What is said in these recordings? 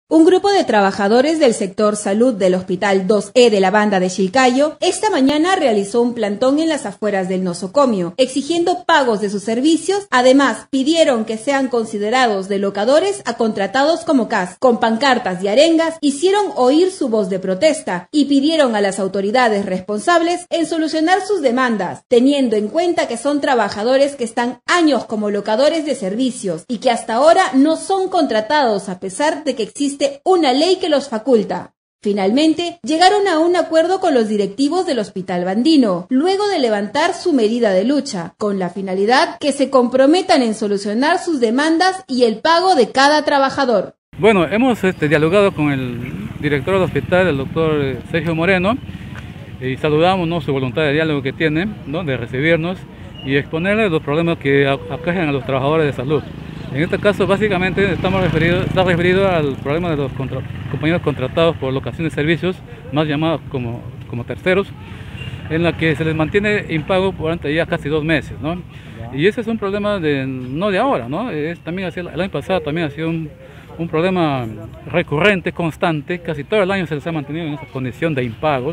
Un grupo de trabajadores del sector salud del Hospital 2E de la Banda de Chilcayo esta mañana realizó un plantón en las afueras del nosocomio, exigiendo pagos de sus servicios. Además, pidieron que sean considerados de locadores a contratados como CAS. Con pancartas y arengas, hicieron oír su voz de protesta y pidieron a las autoridades responsables en solucionar sus demandas, teniendo en cuenta que son trabajadores que están años como locadores de servicios y que hasta ahora no son contratados a pesar de que existe una ley que los faculta. Finalmente, llegaron a un acuerdo con los directivos del Hospital Bandino, luego de levantar su medida de lucha, con la finalidad que se comprometan en solucionar sus demandas y el pago de cada trabajador. Bueno, hemos dialogado con el director del hospital, el doctor Sergio Moreno, y saludamos, ¿no?, su voluntad de diálogo que tiene, ¿no?, de recibirnos y exponerle los problemas que aquejan a los trabajadores de salud. En este caso, básicamente, está referido al problema de los compañeros contratados por locación de servicios, más llamados como terceros, en la que se les mantiene impago durante ya casi 2 meses, ¿no? Y ese es un problema no de ahora, ¿no? También el año pasado también ha sido un problema recurrente, constante. Casi todo el año se les ha mantenido en esa condición de impagos.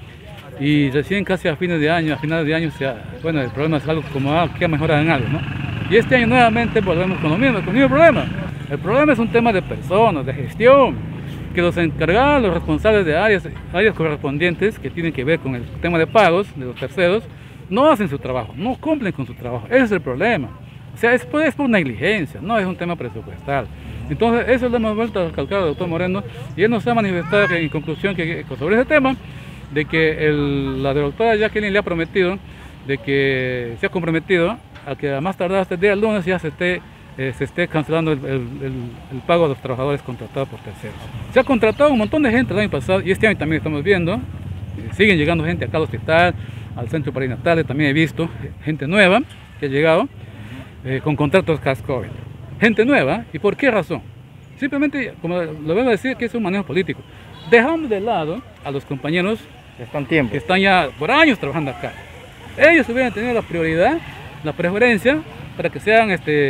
Y recién casi a finales de año, bueno, el problema es algo como que ha mejorado en algo, ¿no? Y este año nuevamente volvemos con el mismo problema. El problema es un tema de personas, de gestión, que los encargados, los responsables de áreas correspondientes que tienen que ver con el tema de pagos de los terceros, no hacen su trabajo, no cumplen con su trabajo. Ese es el problema. O sea, es por negligencia, no es un tema presupuestal. Entonces, eso lo hemos vuelto a recalcar al doctor Moreno, y él nos ha manifestado en conclusión que sobre ese tema, de que la doctora Jacqueline le ha prometido, de que se ha comprometido a que a más tardar hasta el día lunes ya se esté cancelando el pago a los trabajadores contratados por terceros. Se ha contratado un montón de gente el año pasado y este año también estamos viendo, siguen llegando gente acá al hospital, al centro perinatal, también he visto gente nueva que ha llegado con contratos CAS-COVID. Gente nueva, ¿y por qué razón? Simplemente, como lo vengo a decir, que es un manejo político. Dejamos de lado a los compañeros que están ya por años trabajando acá. Ellos hubieran tenido la prioridad, la preferencia para que sean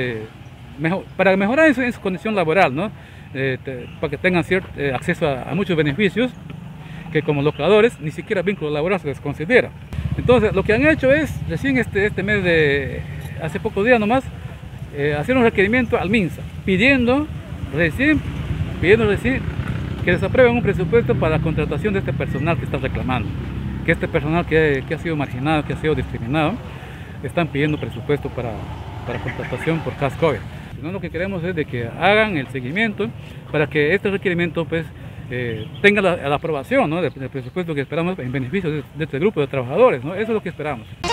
para mejorar en su condición laboral, ¿no? Para que tengan acceso a muchos beneficios que como locadores ni siquiera vínculo laboral se les considera. Entonces, lo que han hecho es recién este mes hace pocos días nomás, hacer un requerimiento al MINSA pidiendo recién que les aprueben un presupuesto para la contratación de este personal que está reclamando, que este personal que ha sido marginado, que ha sido discriminado, están pidiendo presupuesto para contratación por CAS-COVID. No, lo que queremos es de que hagan el seguimiento para que este requerimiento pues, tenga la aprobación, ¿no?, del presupuesto que esperamos en beneficio de este grupo de trabajadores, ¿no? Eso es lo que esperamos.